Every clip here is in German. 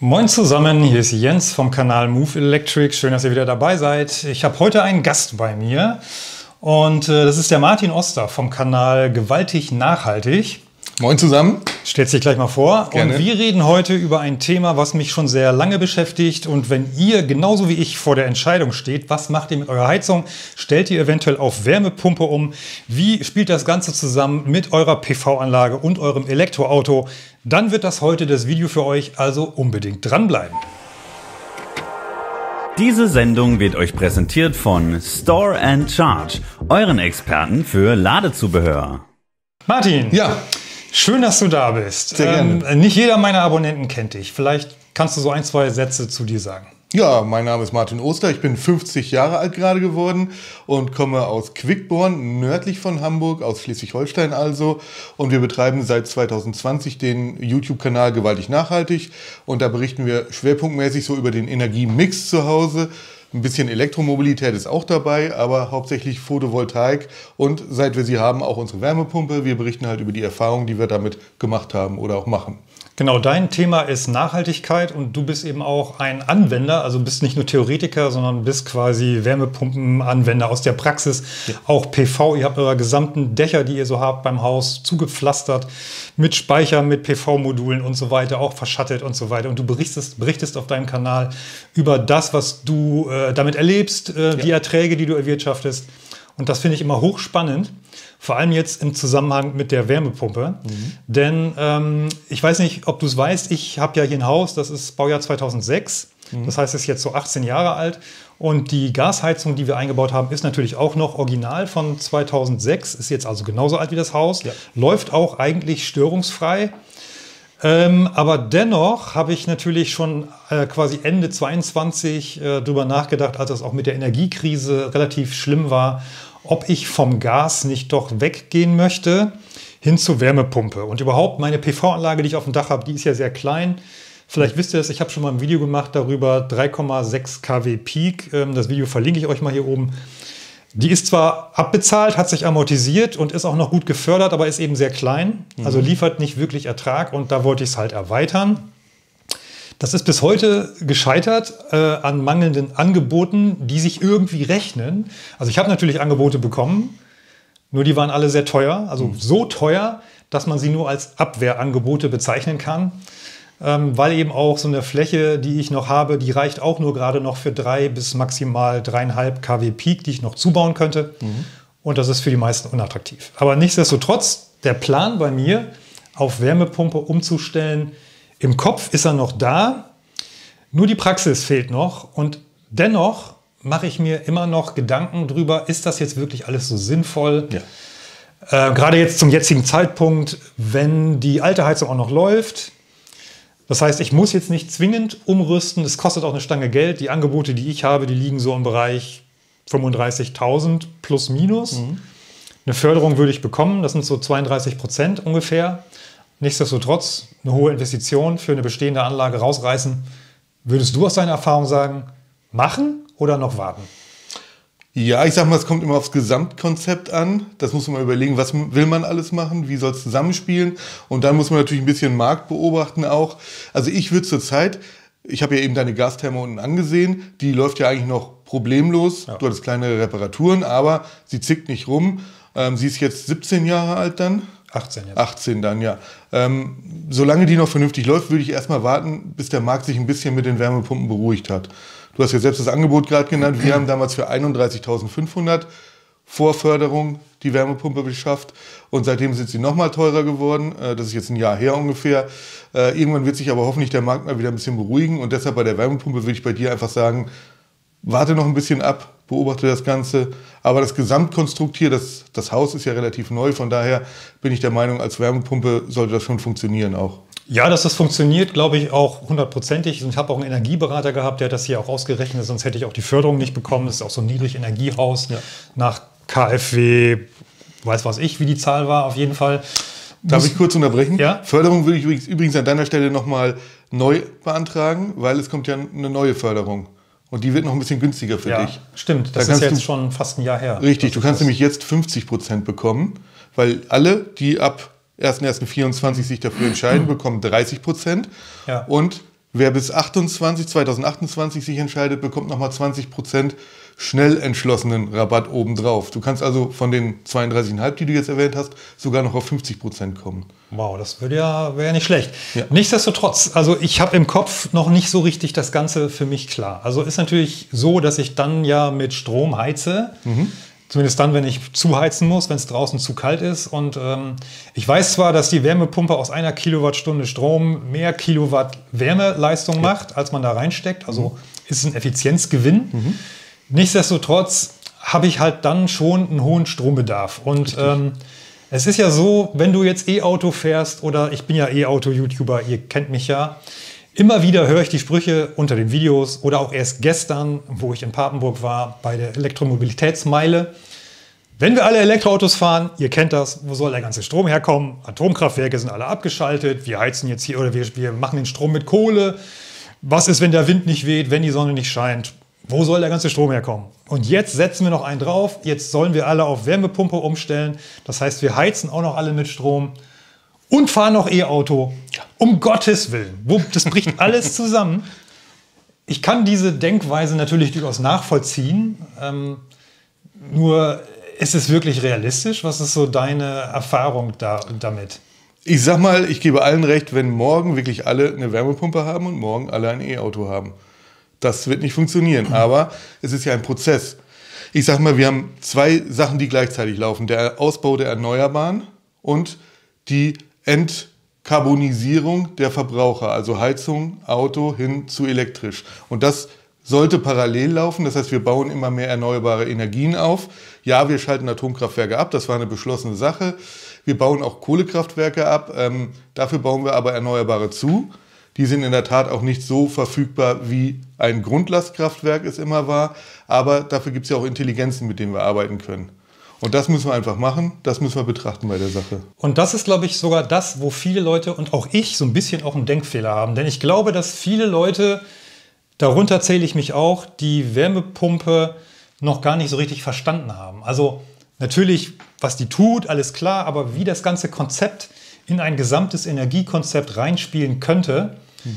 Moin zusammen, hier ist Jens vom Kanal Move Electric. Schön, dass ihr wieder dabei seid. Ich habe heute einen Gast bei mir und das ist der Martin Oster vom Kanal Gewaltig Nachhaltig. Moin zusammen. Stellt sich gleich mal vor. Gerne. Und wir reden heute über ein Thema, was mich schon sehr lange beschäftigt. Und wenn ihr genauso wie ich vor der Entscheidung steht, was macht ihr mit eurer Heizung? Stellt ihr eventuell auf Wärmepumpe um? Wie spielt das Ganze zusammen mit eurer PV-Anlage und eurem Elektroauto? Dann wird das heute das Video für euch, also unbedingt dranbleiben. Diese Sendung wird euch präsentiert von Store & Charge, euren Experten für Ladezubehör. Martin, Ja, schön, dass du da bist. Sehr gerne. Nicht jeder meiner Abonnenten kennt dich. Vielleicht kannst du so ein, zwei Sätze zu dir sagen. ja, mein Name ist Martin Oster. Ich bin 50 Jahre alt gerade geworden und komme aus Quickborn, nördlich von Hamburg, aus Schleswig-Holstein also. Und wir betreiben seit 2020 den YouTube-Kanal Gewaltig Nachhaltig. Und da berichten wir schwerpunktmäßig so über den Energiemix zu Hause. Ein bisschen Elektromobilität ist auch dabei, aber hauptsächlich Photovoltaik und seit wir sie haben, auch unsere Wärmepumpe. Wir berichten halt über die Erfahrungen, die wir damit gemacht haben oder auch machen. Genau, dein Thema ist Nachhaltigkeit und du bist eben auch ein Anwender, also bist nicht nur Theoretiker, sondern bist quasi Wärmepumpenanwender aus der Praxis. Ja. Auch PV, ihr habt eure gesamten Dächer, die ihr so habt beim Haus, zugepflastert mit Speicher, mit PV-Modulen und so weiter, auch verschattet und so weiter. Und du berichtest auf deinem Kanal über das, was du damit erlebst, die Erträge, die du erwirtschaftest. Und das finde ich immer hochspannend. Vor allem jetzt im Zusammenhang mit der Wärmepumpe. Denn ich weiß nicht, ob du es weißt, ich habe ja hier ein Haus, das ist Baujahr 2006. Das heißt, es ist jetzt so 18 Jahre alt. Und die Gasheizung, die wir eingebaut haben, ist natürlich auch noch original von 2006. Ist jetzt also genauso alt wie das Haus. Ja. Läuft auch eigentlich störungsfrei. Aber dennoch habe ich natürlich schon quasi Ende 22 drüber nachgedacht, als es auch mit der Energiekrise relativ schlimm war, ob ich vom Gas nicht doch weggehen möchte hin zur Wärmepumpe. Und überhaupt meine PV-Anlage, die ich auf dem Dach habe, die ist ja sehr klein. Vielleicht wisst ihr das, ich habe schon mal ein Video gemacht darüber, 3,6 kW Peak. Das Video verlinke ich euch mal hier oben. Die ist zwar abbezahlt, hat sich amortisiert und ist auch noch gut gefördert, aber ist eben sehr klein. Also liefert nicht wirklich Ertrag und da wollte ich es halt erweitern. Das ist bis heute gescheitert an mangelnden Angeboten, die sich irgendwie rechnen. Also ich habe natürlich Angebote bekommen, nur die waren alle sehr teuer. Also so teuer, dass man sie nur als Abwehrangebote bezeichnen kann. Weil eben auch so eine Fläche, die ich noch habe, die reicht auch nur gerade noch für 3 bis maximal 3,5 kW Peak, die ich noch zubauen könnte. Und das ist für die meisten unattraktiv. Aber nichtsdestotrotz, der Plan bei mir, auf Wärmepumpe umzustellen, im Kopf ist er noch da, nur die Praxis fehlt noch. Und dennoch mache ich mir immer noch Gedanken drüber, ist das jetzt wirklich alles so sinnvoll? Ja. Gerade jetzt zum jetzigen Zeitpunkt, wenn die alte Heizung auch noch läuft. Das heißt, ich muss jetzt nicht zwingend umrüsten. Es kostet auch eine Stange Geld. Die Angebote, die ich habe, die liegen so im Bereich 35.000 plus minus. Eine Förderung würde ich bekommen. Das sind so 32% ungefähr. Nichtsdestotrotz eine hohe Investition für eine bestehende Anlage rausreißen. Würdest du aus deiner Erfahrung sagen, machen oder noch warten? Ja, ich sag mal, es kommt immer aufs Gesamtkonzept an. Das muss man mal überlegen, was will man alles machen, wie soll es zusammenspielen. Und dann muss man natürlich ein bisschen Markt beobachten auch. Also ich würde zurzeit, ich habe ja eben deine Gastherme unten angesehen, die läuft ja eigentlich noch problemlos. Ja. Du hattest kleinere Reparaturen, aber sie zickt nicht rum. Sie ist jetzt 17 Jahre alt dann. 18 jetzt. 18 dann, ja. Solange die noch vernünftig läuft, würde ich erstmal warten, bis der Markt sich ein bisschen mit den Wärmepumpen beruhigt hat. Du hast ja selbst das Angebot gerade genannt. Wir haben damals für 31.500 Vorförderung die Wärmepumpe beschafft. Und seitdem sind sie nochmal teurer geworden. Das ist jetzt ein Jahr her ungefähr. Irgendwann wird sich aber hoffentlich der Markt mal wieder ein bisschen beruhigen. Und deshalb bei der Wärmepumpe würde ich bei dir einfach sagen, warte noch ein bisschen ab, beobachte das Ganze. Aber das Gesamtkonstrukt hier, das Haus ist ja relativ neu. Von daher bin ich der Meinung, als Wärmepumpe sollte das schon funktionieren auch. Ja, dass das funktioniert, glaube ich auch 100%ig. Und ich habe auch einen Energieberater gehabt, der hat das hier auch ausgerechnet. Sonst hätte ich auch die Förderung nicht bekommen. Das ist auch so ein Niedrigenergiehaus nach KfW, weiß was ich, wie die Zahl war auf jeden Fall. Darf ich kurz unterbrechen? Ja? Förderung würde ich übrigens an deiner Stelle nochmal neu beantragen, weil es kommt ja eine neue Förderung. Und die wird noch ein bisschen günstiger für dich. Stimmt, das ist jetzt schon fast ein Jahr her. Richtig, du kannst nämlich jetzt 50% bekommen, weil alle, die ab 1.1.24 sich dafür entscheiden, bekommen 30%. Ja. Und Wer bis 2028 sich entscheidet, bekommt nochmal 20% schnell entschlossenen Rabatt obendrauf. Du kannst also von den 32,5, die du jetzt erwähnt hast, sogar noch auf 50% kommen. Wow, das wäre ja nicht schlecht. Ja. Nichtsdestotrotz, also ich habe im Kopf noch nicht so richtig das Ganze für mich klar. Also ist natürlich so, dass ich dann ja mit Strom heize. Zumindest dann, wenn ich zuheizen muss, wenn es draußen zu kalt ist. Und ich weiß zwar, dass die Wärmepumpe aus 1 Kilowattstunde Strom mehr Kilowatt Wärmeleistung macht, als man da reinsteckt. Also ist ein Effizienzgewinn. Nichtsdestotrotz habe ich halt dann schon einen hohen Strombedarf. Und es ist ja so, wenn du jetzt E-Auto fährst oder ich bin ja E-Auto-YouTuber, ihr kennt mich ja, immer wieder höre ich die Sprüche unter den Videos oder auch erst gestern, wo ich in Papenburg war, bei der Elektromobilitätsmeile. Wenn wir alle Elektroautos fahren, ihr kennt das, wo soll der ganze Strom herkommen? Atomkraftwerke sind alle abgeschaltet, wir heizen jetzt hier oder wir machen den Strom mit Kohle. Was ist, wenn der Wind nicht weht, wenn die Sonne nicht scheint? Wo soll der ganze Strom herkommen? Und jetzt setzen wir noch einen drauf, jetzt sollen wir alle auf Wärmepumpe umstellen. Das heißt, wir heizen auch noch alle mit Strom. Und fahren noch E-Auto. Um Gottes Willen. Das bricht alles zusammen. Ich kann diese Denkweise natürlich durchaus nachvollziehen. Nur ist es wirklich realistisch? Was ist so deine Erfahrung damit? Ich sag mal, ich gebe allen recht, wenn morgen wirklich alle eine Wärmepumpe haben und morgen alle ein E-Auto haben. Das wird nicht funktionieren. Aber es ist ja ein Prozess. Ich sag mal, wir haben 2 Sachen, die gleichzeitig laufen. Der Ausbau der Erneuerbaren und die Entkarbonisierung der Verbraucher, also Heizung, Auto hin zu elektrisch. Und das sollte parallel laufen, das heißt, wir bauen immer mehr erneuerbare Energien auf. Ja, wir schalten Atomkraftwerke ab, das war eine beschlossene Sache. Wir bauen auch Kohlekraftwerke ab, dafür bauen wir aber Erneuerbare zu. Die sind in der Tat auch nicht so verfügbar, wie ein Grundlastkraftwerk es immer war, aber dafür gibt es ja auch Intelligenzen, mit denen wir arbeiten können. Und das müssen wir einfach machen, das müssen wir betrachten bei der Sache. Und das ist, glaube ich, sogar das, wo viele Leute und auch ich so ein bisschen auch einen Denkfehler haben. Denn ich glaube, dass viele Leute, darunter zähle ich mich auch, die Wärmepumpe noch gar nicht so richtig verstanden haben. Also natürlich, was die tut, alles klar, aber wie das ganze Konzept in ein gesamtes Energiekonzept reinspielen könnte,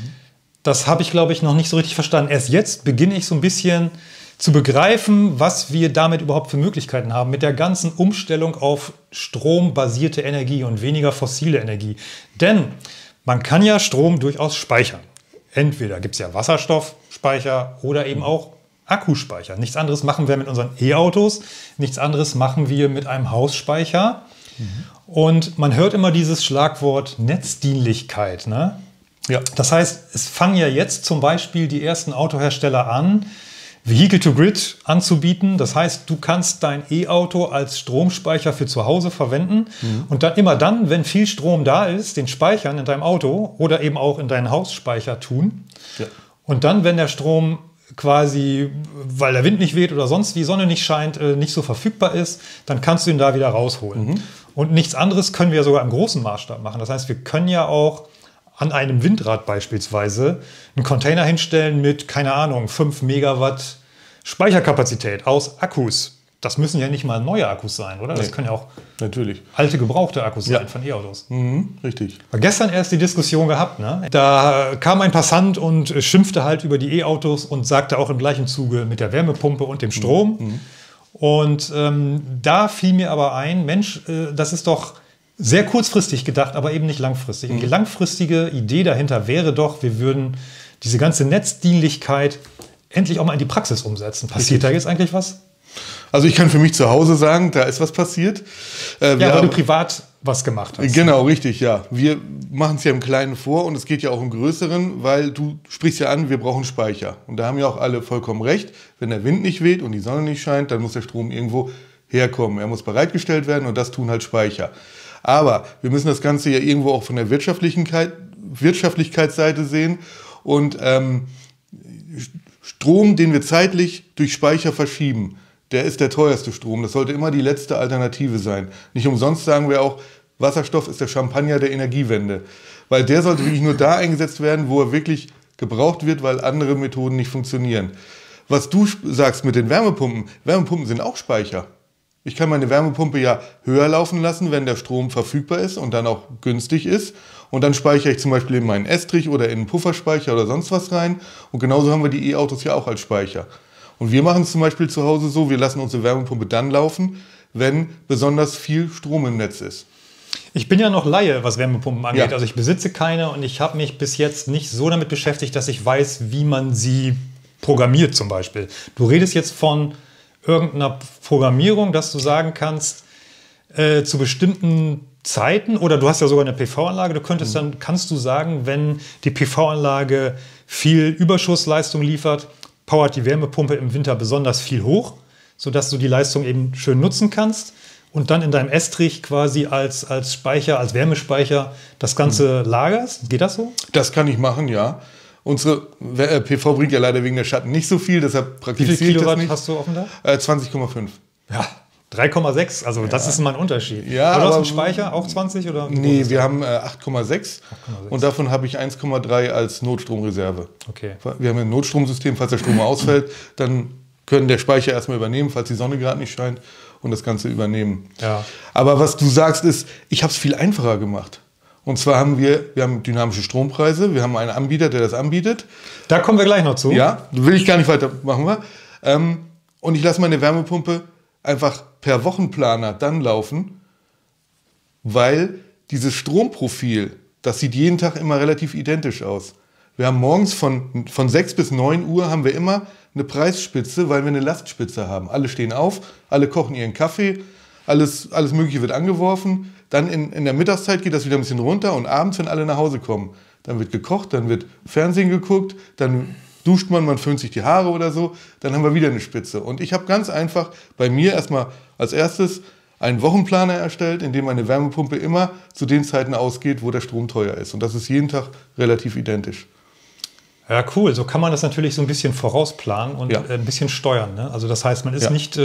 das habe ich, glaube ich, noch nicht so richtig verstanden. Erst jetzt beginne ich so ein bisschen zu begreifen, was wir damit überhaupt für Möglichkeiten haben, mit der ganzen Umstellung auf strombasierte Energie und weniger fossile Energie. Denn man kann ja Strom durchaus speichern. Entweder gibt es ja Wasserstoffspeicher oder eben auch Akkuspeicher. Nichts anderes machen wir mit unseren E-Autos, nichts anderes machen wir mit einem Hausspeicher. Und man hört immer dieses Schlagwort Netzdienlichkeit, ne? Ja. Das heißt, es fangen ja jetzt zum Beispiel die ersten Autohersteller an, Vehicle-to-Grid anzubieten. Das heißt, du kannst dein E-Auto als Stromspeicher für zu Hause verwenden und dann immer dann, wenn viel Strom da ist, den Speichern in deinem Auto oder eben auch in deinen Hausspeicher tun. Ja. Und dann, wenn der Strom quasi, weil der Wind nicht weht oder sonst die Sonne nicht scheint, nicht so verfügbar ist, dann kannst du ihn da wieder rausholen. Und nichts anderes können wir sogar im großen Maßstab machen. Das heißt, wir können ja auch an einem Windrad beispielsweise einen Container hinstellen mit, keine Ahnung, 5 Megawatt Speicherkapazität aus Akkus. Das müssen ja nicht mal neue Akkus sein, oder? Das können ja auch natürlich alte, gebrauchte Akkus sein von E-Autos. Richtig. War gestern erst die Diskussion gehabt, ne? Da kam ein Passant und schimpfte halt über die E-Autos und sagte auch im gleichen Zuge mit der Wärmepumpe und dem Strom. Und da fiel mir aber ein, Mensch, das ist doch sehr kurzfristig gedacht, aber eben nicht langfristig. Und die langfristige Idee dahinter wäre doch, wir würden diese ganze Netzdienlichkeit endlich auch mal in die Praxis umsetzen. Passiert da jetzt eigentlich was? Also ich kann für mich zu Hause sagen, da ist was passiert. Weil du privat was gemacht hast. Genau, richtig, ja. Wir machen es ja im Kleinen vor und es geht ja auch im Größeren, weil du sprichst ja an, wir brauchen Speicher. Und da haben ja auch alle vollkommen recht. Wenn der Wind nicht weht und die Sonne nicht scheint, dann muss der Strom irgendwo herkommen. Er muss bereitgestellt werden und das tun halt Speicher. Aber wir müssen das Ganze ja irgendwo auch von der Wirtschaftlichkeitsseite sehen. Und Strom, den wir zeitlich durch Speicher verschieben, der ist der teuerste Strom. Das sollte immer die letzte Alternative sein. Nicht umsonst sagen wir auch, Wasserstoff ist der Champagner der Energiewende. Weil der sollte wirklich nur da eingesetzt werden, wo er wirklich gebraucht wird, weil andere Methoden nicht funktionieren. Was du sagst mit den Wärmepumpen, Wärmepumpen sind auch Speicher. Ich kann meine Wärmepumpe ja höher laufen lassen, wenn der Strom verfügbar ist und dann auch günstig ist. Und dann speichere ich zum Beispiel in meinen Estrich oder in einen Pufferspeicher oder sonst was rein. Und genauso haben wir die E-Autos ja auch als Speicher. Und wir machen es zum Beispiel zu Hause so, wir lassen unsere Wärmepumpe dann laufen, wenn besonders viel Strom im Netz ist. Ich bin ja noch Laie, was Wärmepumpen angeht. Ja. Also ich besitze keine und ich habe mich bis jetzt nicht so damit beschäftigt, dass ich weiß, wie man sie programmiert zum Beispiel. Du redest jetzt von irgendeiner Programmierung, dass du sagen kannst, zu bestimmten Zeiten, oder du hast ja sogar eine PV-Anlage, kannst du sagen, wenn die PV-Anlage viel Überschussleistung liefert, powert die Wärmepumpe im Winter besonders viel hoch, sodass du die Leistung eben schön nutzen kannst und dann in deinem Estrich quasi als Speicher, als Wärmespeicher das Ganze lagerst. Geht das so? Das kann ich machen, ja. Unsere PV bringt ja leider wegen der Schatten nicht so viel, deshalb Wie praktiziere viel ich das Kilowatt nicht. hast du offen da? 20,5. Ja, 3,6, also das ist mal ein Unterschied. Ja, aber du hast aber einen Speicher, auch 20? Oder? Nee, wir haben 8,6 und davon habe ich 1,3 als Notstromreserve. Okay. Wir haben ein Notstromsystem, falls der Strom ausfällt, dann können der Speicher erstmal übernehmen, falls die Sonne gerade nicht scheint und das Ganze übernehmen. Ja. Aber was du sagst ist, ich habe es viel einfacher gemacht. Und zwar haben wir haben dynamische Strompreise, wir haben einen Anbieter, der das anbietet. Da kommen wir gleich noch zu. Ja, will ich gar nicht weiter machen. Und ich lasse meine Wärmepumpe einfach per Wochenplaner dann laufen, weil dieses Stromprofil, das sieht jeden Tag immer relativ identisch aus. Wir haben morgens von 6 bis 9 Uhr haben wir immer eine Preisspitze, weil wir eine Lastspitze haben. Alle stehen auf, alle kochen ihren Kaffee, alles Mögliche wird angeworfen. Dann in der Mittagszeit geht das wieder ein bisschen runter und abends, wenn alle nach Hause kommen, dann wird gekocht, dann wird Fernsehen geguckt, dann duscht man föhnt sich die Haare oder so, dann haben wir wieder eine Spitze. Und ich habe ganz einfach bei mir erstmal als erstes einen Wochenplaner erstellt, in dem meine Wärmepumpe immer zu den Zeiten ausgeht, wo der Strom teuer ist. Und das ist jeden Tag relativ identisch. Ja, cool. So kann man das natürlich so ein bisschen vorausplanen und Ja. ein bisschen steuern. Ne? Also das heißt, man ist Ja. nicht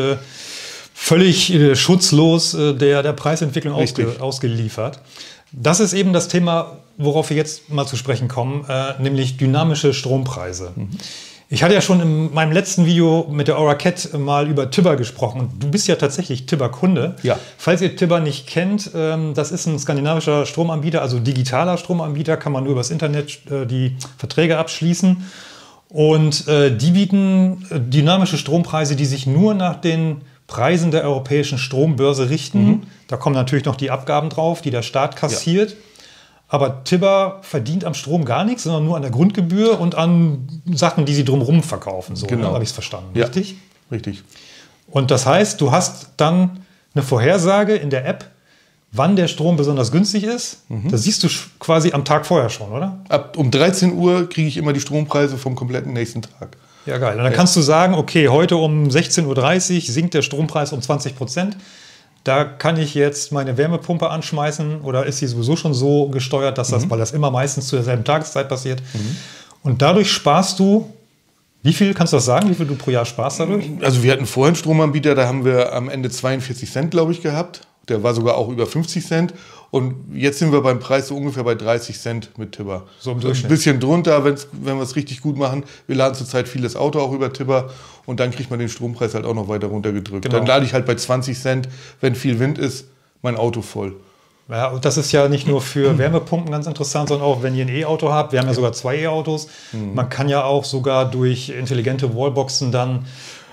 völlig schutzlos der Preisentwicklung Richtig. ausgeliefert. Das ist eben das Thema, worauf wir jetzt mal zu sprechen kommen, nämlich dynamische Strompreise. Ich hatte ja schon in meinem letzten Video mit der Oraket mal über Tibber gesprochen. Und du bist ja tatsächlich Tibber-Kunde. Ja. Falls ihr Tibber nicht kennt, das ist ein skandinavischer Stromanbieter, also digitaler Stromanbieter, kann man nur übers Internet die Verträge abschließen. Und die bieten dynamische Strompreise, die sich nur nach den Preisen der europäischen Strombörse richten. Da kommen natürlich noch die Abgaben drauf, die der Staat kassiert. Ja. Aber Tibber verdient am Strom gar nichts, sondern nur an der Grundgebühr und an Sachen, die sie drumherum verkaufen. So, genau. Habe ich es verstanden, ja. richtig? Richtig. Und das heißt, du hast dann eine Vorhersage in der App, wann der Strom besonders günstig ist. Das siehst du quasi am Tag vorher schon, oder? Um 13 Uhr kriege ich immer die Strompreise vom kompletten nächsten Tag. Ja, geil. Und dann kannst du sagen, okay, heute um 16:30 Uhr sinkt der Strompreis um 20%. Da kann ich jetzt meine Wärmepumpe anschmeißen oder ist sie sowieso schon so gesteuert, dass weil das immer meistens zu derselben Tageszeit passiert. Und dadurch sparst du, wie viel, kannst du das sagen, wie viel du pro Jahr sparst dadurch? Also wir hatten vorher einen Stromanbieter, da haben wir am Ende 42 Cent, glaube ich, gehabt. Der war sogar auch über 50 Cent. Und jetzt sind wir beim Preis so ungefähr bei 30 Cent mit Tibber. So im Durchschnitt. Ein bisschen drunter, wenn wir es richtig gut machen. Wir laden zurzeit vieles Auto auch über Tibber. Und dann kriegt man den Strompreis halt auch noch weiter runtergedrückt. Genau. Dann lade ich halt bei 20 Cent, wenn viel Wind ist, mein Auto voll. Ja, und das ist ja nicht nur für Wärmepumpen ganz interessant, sondern auch, wenn ihr ein E-Auto habt. Wir haben ja sogar 2 E-Autos. Man kann ja auch sogar durch intelligente Wallboxen dann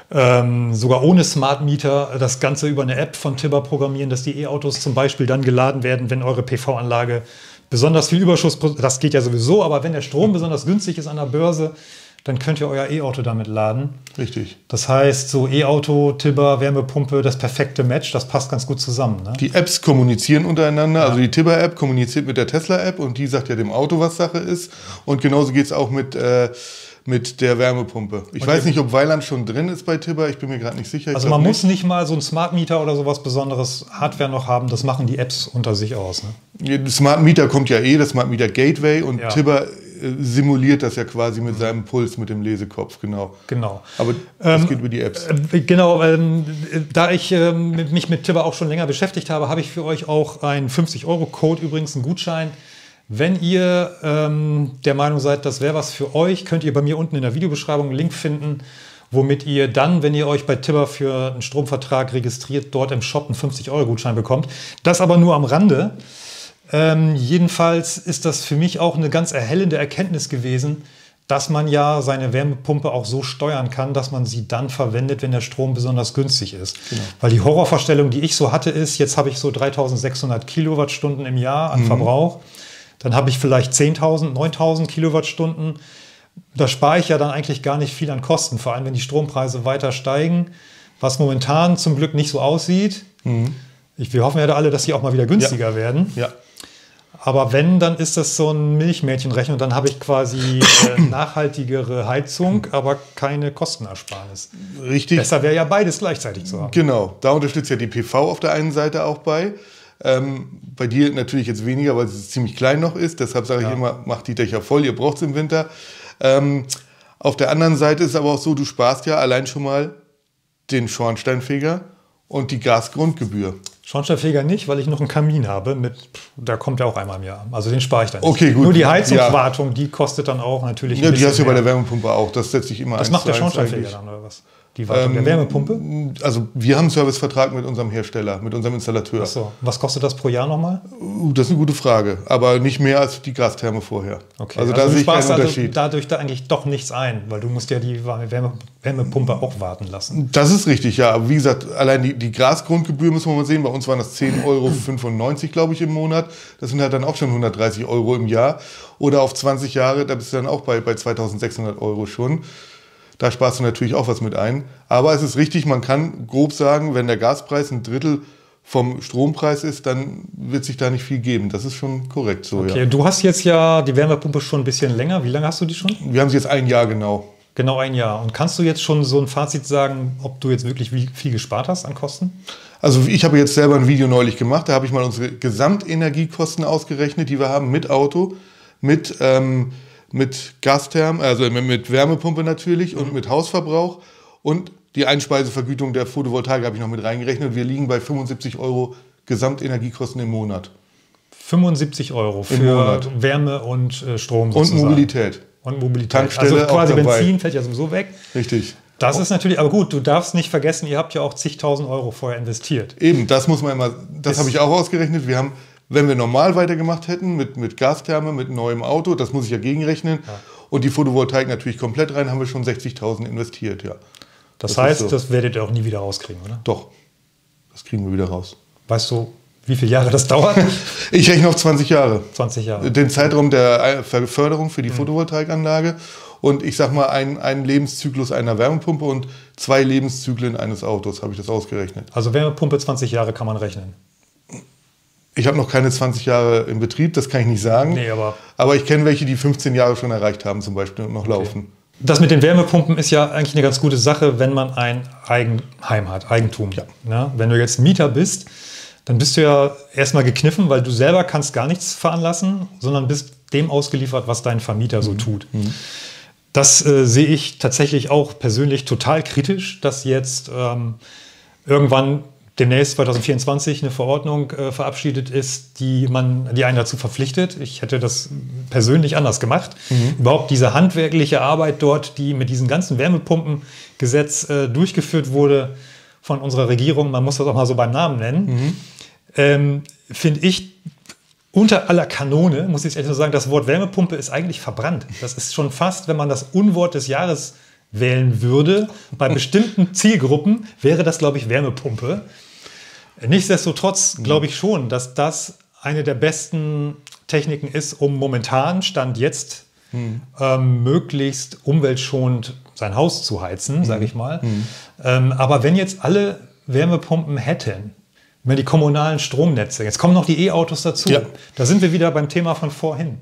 sogar ohne Smart Meter das Ganze über eine App von Tibber programmieren, dass die E-Autos zum Beispiel dann geladen werden, wenn eure PV-Anlage besonders viel Überschuss, das geht ja sowieso, aber wenn der Strom besonders günstig ist an der Börse, dann könnt ihr euer E-Auto damit laden. Richtig. Das heißt, so E-Auto, Tibber, Wärmepumpe, das perfekte Match, das passt ganz gut zusammen. Ne? Die Apps kommunizieren untereinander. Also die Tibber-App kommuniziert mit der Tesla-App und die sagt ja dem Auto, was Sache ist. Und genauso geht es auch mit der Wärmepumpe. Ich weiß nicht, ob Weiland schon drin ist bei Tibber. Ich bin mir gerade nicht sicher. Also man muss nicht mal so ein Smart Meter oder sowas Besonderes Hardware noch haben. Das machen die Apps unter sich aus. Ne? Das Smart Meter kommt ja das Smart Meter Gateway und Ja. Tibber simuliert das ja quasi mit seinem Puls, mit dem Lesekopf, genau. Genau. Aber das geht über die Apps. Genau, da ich mich mit Tibber auch schon länger beschäftigt habe, habe ich für euch auch einen 50-Euro-Code, übrigens einen Gutschein. Wenn ihr der Meinung seid, das wäre was für euch, könnt ihr bei mir unten in der Videobeschreibung einen Link finden womit ihr dann, wenn ihr euch bei Tibber für einen Stromvertrag registriert, dort im Shop einen 50-Euro-Gutschein bekommt. Das aber nur am Rande. Jedenfalls ist das für mich auch eine ganz erhellende Erkenntnis gewesen, dass man ja seine Wärmepumpe auch so steuern kann, dass man sie dann verwendet, wenn der Strom besonders günstig ist. Genau. Weil die Horrorvorstellung, die ich so hatte, ist, jetzt habe ich so 3.600 Kilowattstunden im Jahr an Verbrauch. Dann habe ich vielleicht 10.000, 9.000 Kilowattstunden. Da spare ich ja dann eigentlich gar nicht viel an Kosten, vor allem wenn die Strompreise weiter steigen, was momentan zum Glück nicht so aussieht. Wir hoffen ja da alle, dass sie auch mal wieder günstiger werden. Ja. Aber wenn, dann ist das so ein Milchmädchenrechnung. Dann habe ich quasi nachhaltigere Heizung, aber keine Kostenersparnis. Richtig. Besser wäre ja beides gleichzeitig zu haben. Genau, da unterstützt ja die PV auf der einen Seite auch bei. Bei dir natürlich jetzt weniger, weil es ziemlich klein noch ist. Deshalb sage ich immer, macht die Dächer voll, ihr braucht es im Winter. Auf der anderen Seite ist es aber auch so, du sparst ja allein schon mal den Schornsteinfeger und die Gasgrundgebühr. Schornsteinfeger nicht, weil ich noch einen Kamin habe. Da kommt er auch einmal im Jahr. Also den spare ich dann nicht. Okay, gut. Nur die Heizungswartung, die kostet dann auch natürlich ein bisschen. Ja, die hast du ja bei der Wärmepumpe auch. Das setzt sich immer Das macht der Schornsteinfeger dann, oder was? Die Wartung der Wärmepumpe? Also wir haben einen Servicevertrag mit unserem Hersteller, mit unserem Installateur. Ach so. Was kostet das pro Jahr nochmal? Das ist eine gute Frage. Aber nicht mehr als die Gastherme vorher. Okay. Also da sehe ich keinen Unterschied. Dadurch da eigentlich doch nichts ein, weil du musst ja die Wärmepumpe auch warten lassen. Das ist richtig, ja. Aber wie gesagt, allein die Gasgrundgebühr müssen wir mal sehen. Bei uns waren das 10,95 €, glaube ich, im Monat. Das sind halt dann auch schon 130 € im Jahr. Oder auf 20 Jahre, da bist du dann auch bei 2.600 € schon. Da sparst du natürlich auch was mit ein. Aber es ist richtig, man kann grob sagen, wenn der Gaspreis ein Drittel vom Strompreis ist, dann wird sich da nicht viel geben. Das ist schon korrekt so, okay, ja. Du hast jetzt ja die Wärmepumpe schon ein bisschen länger. Wie lange hast du die schon? Wir haben sie jetzt ein Jahr genau. Genau ein Jahr. Und kannst du jetzt schon so ein Fazit sagen, ob du jetzt wirklich viel gespart hast an Kosten? Also ich habe jetzt selber ein Video neulich gemacht. Da habe ich mal unsere Gesamtenergiekosten ausgerechnet, die wir haben mit Auto, mit Gastherm, also mit Wärmepumpe natürlich und mit Hausverbrauch. Und die Einspeisevergütung der Photovoltaik habe ich noch mit reingerechnet. Wir liegen bei 75 € Gesamtenergiekosten im Monat. 75 € für Wärme und Strom sozusagen. Und Mobilität. Und Mobilität. Tankstelle also quasi auch dabei. Benzin fällt ja sowieso weg. Richtig. Das ist natürlich, aber gut, du darfst nicht vergessen, ihr habt ja auch zigtausend Euro vorher investiert. Eben, das muss man immer, das habe ich auch ausgerechnet. Wir haben, wenn wir normal weitergemacht hätten, mit Gastherme, mit neuem Auto, das muss ich ja gegenrechnen, und die Photovoltaik natürlich komplett rein, haben wir schon 60.000 investiert, ja. Das heißt, so. Das werdet ihr auch nie wieder rauskriegen, oder? Doch, das kriegen wir wieder raus. Weißt du, wie viele Jahre das dauert? Ich rechne auf 20 Jahre. 20 Jahre. Den Zeitraum der Förderung für die Photovoltaikanlage und ich sag mal einen Lebenszyklus einer Wärmepumpe und 2 Lebenszyklen eines Autos, habe ich das ausgerechnet. Also Wärmepumpe 20 Jahre kann man rechnen. Ich habe noch keine 20 Jahre im Betrieb, das kann ich nicht sagen. Nee, aber ich kenne welche, die 15 Jahre schon erreicht haben zum Beispiel und noch laufen. Das mit den Wärmepumpen ist ja eigentlich eine ganz gute Sache, wenn man ein Eigenheim hat, Eigentum. Ja. Ja, wenn du jetzt Mieter bist, dann bist du ja erstmal gekniffen, weil du selber kannst gar nichts veranlassen, sondern bist dem ausgeliefert, was dein Vermieter so tut. Das sehe ich tatsächlich auch persönlich total kritisch, dass jetzt irgendwann demnächst 2024 eine Verordnung verabschiedet ist, die einen dazu verpflichtet. Ich hätte das persönlich anders gemacht. Überhaupt diese handwerkliche Arbeit dort, die mit diesem ganzen Wärmepumpengesetz durchgeführt wurde von unserer Regierung, man muss das auch mal so beim Namen nennen, finde ich unter aller Kanone, muss ich ehrlich sagen, das Wort Wärmepumpe ist eigentlich verbrannt. Das ist schon fast, wenn man das Unwort des Jahres wählen würde, bei bestimmten Zielgruppen wäre das, glaube ich, Wärmepumpe. Nichtsdestotrotz glaube ich schon, dass das eine der besten Techniken ist, um momentan, Stand jetzt, möglichst umweltschonend sein Haus zu heizen, sage ich mal. Aber wenn jetzt alle Wärmepumpen hätten, wenn die kommunalen Stromnetze, jetzt kommen noch die E-Autos dazu, da sind wir wieder beim Thema von vorhin.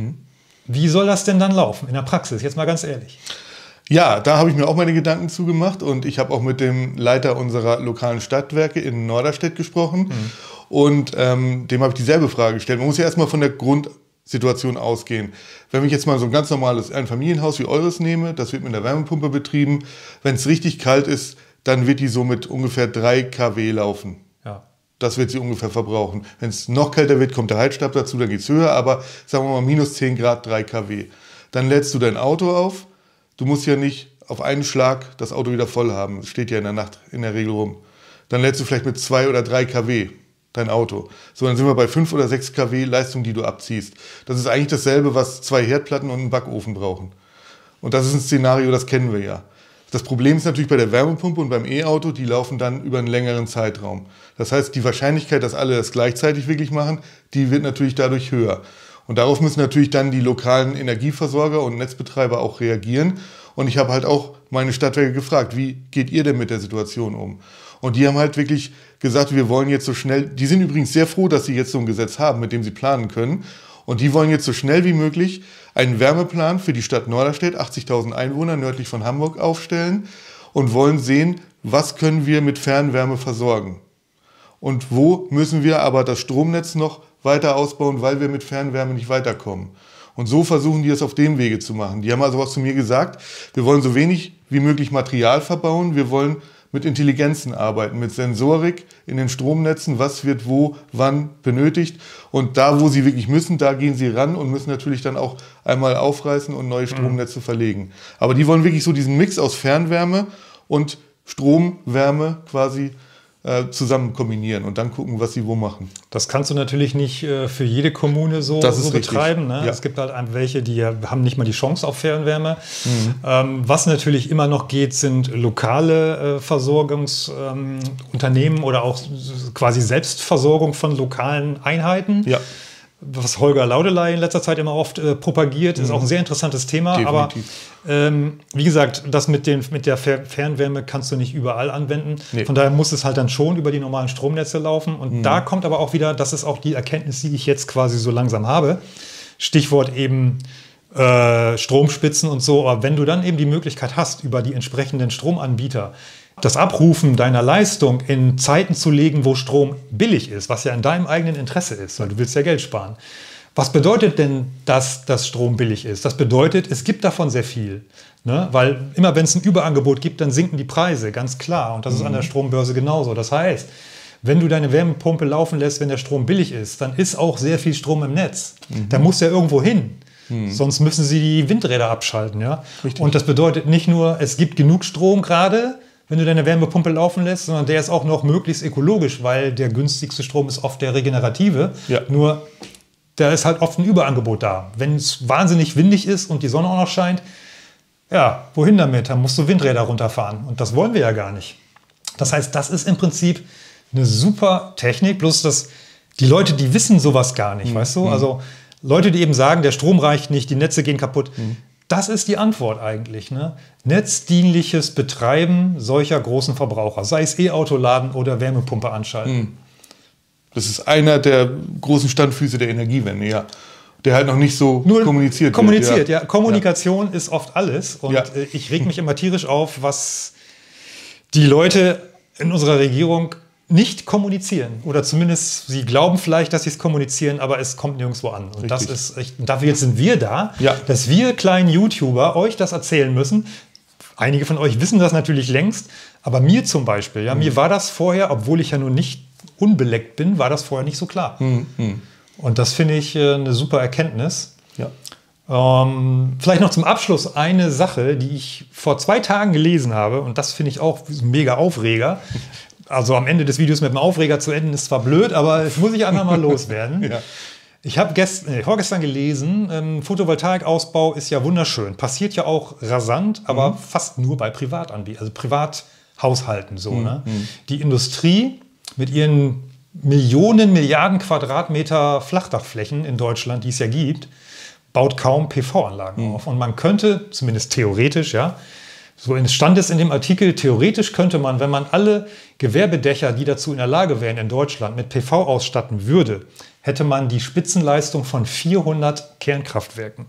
Wie soll das denn dann laufen in der Praxis? Jetzt mal ganz ehrlich. Ja, da habe ich mir auch meine Gedanken zugemacht und ich habe auch mit dem Leiter unserer lokalen Stadtwerke in Norderstedt gesprochen und dem habe ich dieselbe Frage gestellt. Man muss ja erstmal von der Grundsituation ausgehen. Wenn ich jetzt mal so ein ganz normales Einfamilienhaus wie eures nehme, das wird mit einer Wärmepumpe betrieben, wenn es richtig kalt ist, dann wird die so mit ungefähr 3 kW laufen. Ja. Das wird sie ungefähr verbrauchen. Wenn es noch kälter wird, kommt der Heizstab dazu, dann geht es höher, aber sagen wir mal minus 10 Grad, 3 kW. Dann lädst du dein Auto auf. Du musst ja nicht auf einen Schlag das Auto wieder voll haben. Das steht ja in der Nacht in der Regel rum. Dann lädst du vielleicht mit 2 oder 3 kW dein Auto. So, dann sind wir bei 5 oder 6 kW Leistung, die du abziehst. Das ist eigentlich dasselbe, was 2 Herdplatten und einen Backofen brauchen. Und das ist ein Szenario, das kennen wir ja. Das Problem ist natürlich bei der Wärmepumpe und beim E-Auto, die laufen dann über einen längeren Zeitraum. Das heißt, die Wahrscheinlichkeit, dass alle das gleichzeitig wirklich machen, die wird natürlich dadurch höher. Und darauf müssen natürlich dann die lokalen Energieversorger und Netzbetreiber auch reagieren. Und ich habe halt auch meine Stadtwerke gefragt, wie geht ihr denn mit der Situation um? Und die haben halt wirklich gesagt, wir wollen jetzt so schnell, die sind übrigens sehr froh, dass sie jetzt so ein Gesetz haben, mit dem sie planen können. Und die wollen jetzt so schnell wie möglich einen Wärmeplan für die Stadt Norderstedt, 80.000 Einwohner nördlich von Hamburg, aufstellen und wollen sehen, was können wir mit Fernwärme versorgen. Und wo müssen wir aber das Stromnetz noch weiter ausbauen, weil wir mit Fernwärme nicht weiterkommen. Und so versuchen die es auf dem Wege zu machen. Die haben also was zu mir gesagt, wir wollen so wenig wie möglich Material verbauen, wir wollen mit Intelligenzen arbeiten, mit Sensorik in den Stromnetzen, was wird wo, wann benötigt. Und da, wo sie wirklich müssen, da gehen sie ran und müssen natürlich dann auch einmal aufreißen und neue Stromnetze verlegen. Aber die wollen wirklich so diesen Mix aus Fernwärme und Stromwärme quasi zusammen kombinieren und dann gucken, was sie wo machen. Das kannst du natürlich nicht für jede Kommune so betreiben. Ne? Ja. Es gibt halt welche, die haben nicht mal die Chance auf Fernwärme. Was natürlich immer noch geht, sind lokale Versorgungsunternehmen oder auch quasi Selbstversorgung von lokalen Einheiten. Ja. Was Holger Laudeley in letzter Zeit immer oft propagiert, ist auch ein sehr interessantes Thema. Definitiv. Aber wie gesagt, das mit der Fernwärme kannst du nicht überall anwenden. Nee. Von daher muss es halt dann schon über die normalen Stromnetze laufen. Und da kommt aber auch wieder, das ist auch die Erkenntnis, die ich jetzt quasi so langsam habe. Stichwort eben Stromspitzen und so. Aber wenn du dann eben die Möglichkeit hast, über die entsprechenden Stromanbieter das Abrufen deiner Leistung in Zeiten zu legen, wo Strom billig ist, was ja in deinem eigenen Interesse ist, weil du willst ja Geld sparen. Was bedeutet denn, dass das Strom billig ist? Das bedeutet, es gibt davon sehr viel. Ne? Weil immer wenn es ein Überangebot gibt, dann sinken die Preise, ganz klar. Und das ist an der Strombörse genauso. Das heißt, wenn du deine Wärmepumpe laufen lässt, wenn der Strom billig ist, dann ist auch sehr viel Strom im Netz. Da muss ja irgendwo hin. Sonst müssen sie die Windräder abschalten. Ja? Und das bedeutet nicht nur, es gibt genug Strom gerade, wenn du deine Wärmepumpe laufen lässt, sondern der ist auch noch möglichst ökologisch, weil der günstigste Strom ist oft der regenerative. Ja. Nur da ist halt oft ein Überangebot da. Wenn es wahnsinnig windig ist und die Sonne auch noch scheint, ja, wohin damit? Dann musst du Windräder runterfahren. Und das wollen wir ja gar nicht. Das heißt, das ist im Prinzip eine super Technik, bloß dass die Leute, die wissen sowas gar nicht, weißt du? Also Leute, die eben sagen, der Strom reicht nicht, die Netze gehen kaputt. Das ist die Antwort eigentlich. Ne? Netzdienliches Betreiben solcher großen Verbraucher, sei es E-Auto-Laden oder Wärmepumpe anschalten. Das ist einer der großen Standfüße der Energiewende, ja. Der halt noch nicht so kommuniziert wird. Ja. Kommunikation ist oft alles. Und ich reg mich immer tierisch auf, was die Leute in unserer Regierung nicht kommunizieren. Oder zumindest, sie glauben vielleicht, dass sie es kommunizieren, aber es kommt nirgendwo an. Und das ist echt, dafür sind wir da, dass wir kleinen YouTuber euch das erzählen müssen. Einige von euch wissen das natürlich längst, aber mir zum Beispiel, mir war das vorher, obwohl ich ja nun nicht unbeleckt bin, war das vorher nicht so klar. Und das finde ich eine super Erkenntnis. Ja. Vielleicht noch zum Abschluss eine Sache, die ich vor 2 Tagen gelesen habe, und das finde ich auch ein mega Aufreger. Also am Ende des Videos mit dem Aufreger zu enden ist zwar blöd, aber es muss ich einfach mal loswerden. Ich habe vorgestern gelesen, Photovoltaikausbau ist ja wunderschön. Passiert ja auch rasant, aber fast nur bei Privatanbietern, also Privathaushalten so. Ne? Die Industrie mit ihren Millionen, Milliarden Quadratmeter Flachdachflächen in Deutschland, die es ja gibt, baut kaum PV-Anlagen auf. Und man könnte, zumindest theoretisch, so stand es in dem Artikel, theoretisch könnte man, wenn man alle Gewerbedächer, die dazu in der Lage wären, in Deutschland mit PV ausstatten würde, hätte man die Spitzenleistung von 400 Kernkraftwerken.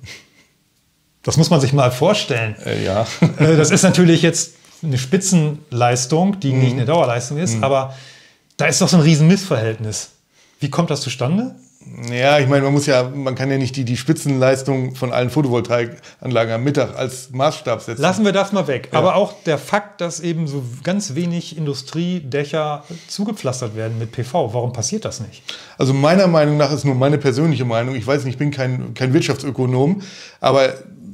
Das muss man sich mal vorstellen. Das ist natürlich jetzt eine Spitzenleistung, die nicht eine Dauerleistung ist, aber da ist doch so ein riesen Missverhältnis. Wie kommt das zustande? Ja, ich meine, man kann ja nicht die Spitzenleistung von allen Photovoltaikanlagen am Mittag als Maßstab setzen. Lassen wir das mal weg. Ja. Aber auch der Fakt, dass eben so ganz wenig Industriedächer zugepflastert werden mit PV. Warum passiert das nicht? Also meiner Meinung nach ist nur meine persönliche Meinung. Ich weiß nicht, ich bin kein Wirtschaftsökonom, aber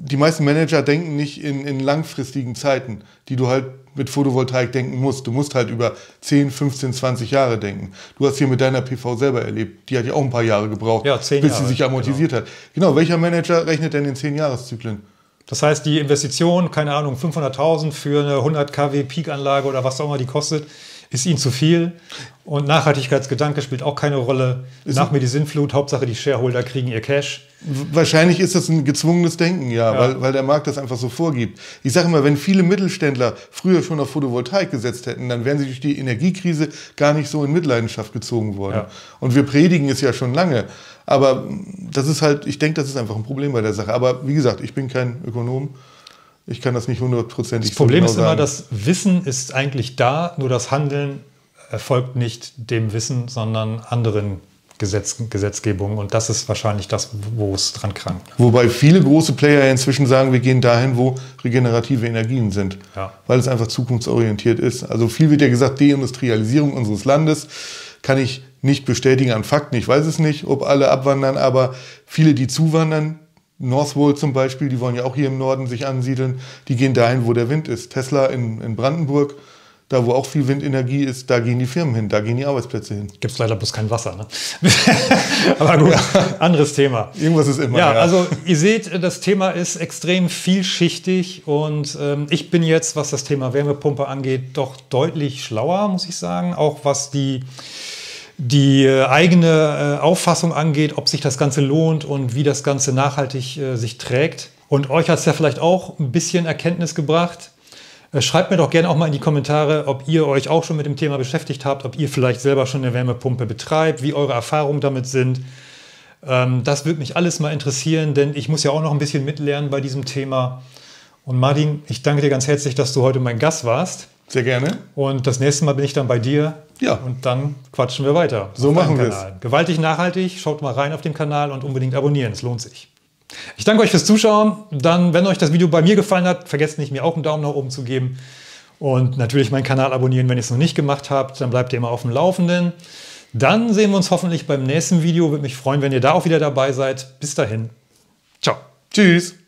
die meisten Manager denken nicht in langfristigen Zeiten, die du halt mit Photovoltaik denken musst. Du musst halt über 10, 15, 20 Jahre denken. Du hast hier mit deiner PV selber erlebt. Die hat ja auch ein paar Jahre gebraucht, ja, 10 bis Jahre, sie sich amortisiert hat. Genau, welcher Manager rechnet denn in 10-Jahreszyklen? Das heißt, die Investition, keine Ahnung, 500.000 für eine 100 kW Peak-Anlage oder was auch immer die kostet, ist ihnen zu viel. Und Nachhaltigkeitsgedanke spielt auch keine Rolle. Nach mir die Sintflut, Hauptsache die Shareholder kriegen ihr Cash. Wahrscheinlich ist das ein gezwungenes Denken, ja. Weil der Markt das einfach so vorgibt. Ich sage immer, wenn viele Mittelständler früher schon auf Photovoltaik gesetzt hätten, dann wären sie durch die Energiekrise gar nicht so in Mitleidenschaft gezogen worden. Ja. Und wir predigen es ja schon lange. Aber das ist halt, ich denke, das ist einfach ein Problem bei der Sache. Aber wie gesagt, ich bin kein Ökonom. Ich kann das nicht 100%ig. Das Problem ist immer, das Wissen ist eigentlich da, nur das Handeln erfolgt nicht dem Wissen, sondern anderen Gesetzgebungen. Und das ist wahrscheinlich das, wo es dran krankt. Wobei viele große Player inzwischen sagen, wir gehen dahin, wo regenerative Energien sind. Ja. Weil es einfach zukunftsorientiert ist. Also viel wird ja gesagt, Deindustrialisierung unseres Landes kann ich nicht bestätigen an Fakten. Ich weiß es nicht, ob alle abwandern, aber viele, die zuwandern, Northvolt zum Beispiel, die wollen ja auch hier im Norden sich ansiedeln, die gehen dahin, wo der Wind ist. Tesla in Brandenburg, da wo auch viel Windenergie ist, da gehen die Firmen hin, da gehen die Arbeitsplätze hin. Gibt es leider bloß kein Wasser, ne? Aber gut, anderes Thema. Irgendwas ist immer. Ja, also ihr seht, das Thema ist extrem vielschichtig und ich bin jetzt, was das Thema Wärmepumpe angeht, doch deutlich schlauer, muss ich sagen. Auch was die eigene Auffassung angeht, ob sich das Ganze lohnt und wie das Ganze nachhaltig sich trägt. Und euch hat es ja vielleicht auch ein bisschen Erkenntnis gebracht. Schreibt mir doch gerne auch mal in die Kommentare, ob ihr euch auch schon mit dem Thema beschäftigt habt, ob ihr vielleicht selber schon eine Wärmepumpe betreibt, wie eure Erfahrungen damit sind. Das würde mich alles mal interessieren, denn ich muss ja auch noch ein bisschen mitlernen bei diesem Thema. Und Martin, ich danke dir ganz herzlich, dass du heute mein Gast warst. Sehr gerne. Und das nächste Mal bin ich dann bei dir. Ja. Und dann quatschen wir weiter. So machen wir es. Gewaltig nachhaltig. Schaut mal rein auf den Kanal und unbedingt abonnieren. Es lohnt sich. Ich danke euch fürs Zuschauen. Dann, wenn euch das Video bei mir gefallen hat, vergesst nicht, mir auch einen Daumen nach oben zu geben. Und natürlich meinen Kanal abonnieren, wenn ihr es noch nicht gemacht habt. Dann bleibt ihr immer auf dem Laufenden. Dann sehen wir uns hoffentlich beim nächsten Video. Würde mich freuen, wenn ihr da auch wieder dabei seid. Bis dahin. Ciao. Tschüss.